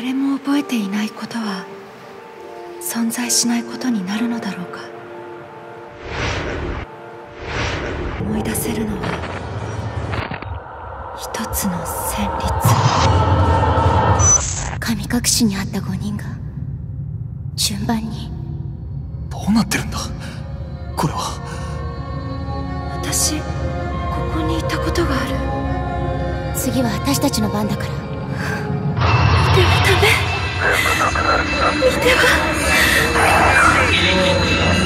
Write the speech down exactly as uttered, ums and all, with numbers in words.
誰も覚えていないことは存在しないことになるのだろうか。思い出せるのは一つの旋律。 神隠しにあったごにんが順番に。 どうなってるんだこれは。 私ここにいたことがある。 次は私たちの番だから。 見てはダメ。見ては